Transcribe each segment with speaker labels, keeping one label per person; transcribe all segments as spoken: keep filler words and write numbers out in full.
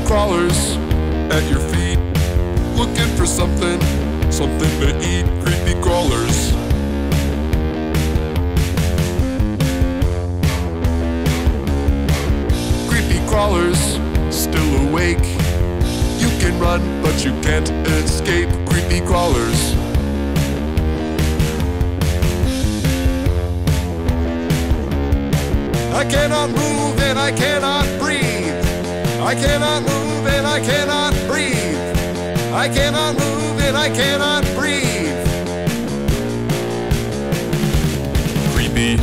Speaker 1: crawlers at your feet, looking for something, something to eat. Creepy crawlers. Creepy crawlers, still awake. You can run, but you can't escape. Creepy crawlers. I cannot move and I cannot breathe. I cannot move and I cannot breathe. I cannot move and I cannot breathe. Creepy.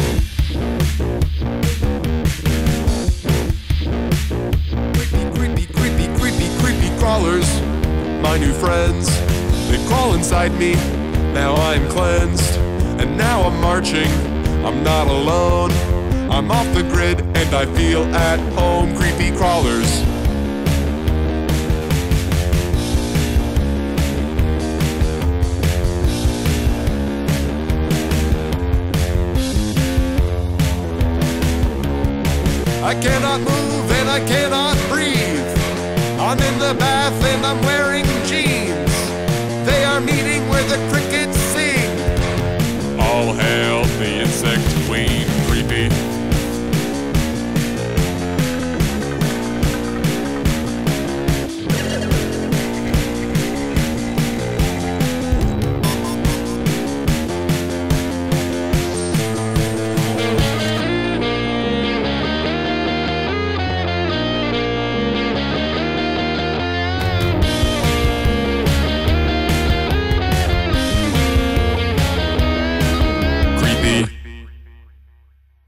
Speaker 1: Creepy, creepy, creepy, creepy, creepy crawlers. My new friends, they crawl inside me. Now I'm cleansed, and now I'm marching. I'm not alone. I'm off the grid and I feel at home. Creepy crawlers. I cannot move and I cannot breathe. I'm in the bath and I'm wearing jeans. They are meeting where the crickets sing. All hail the insect queen. Creepy.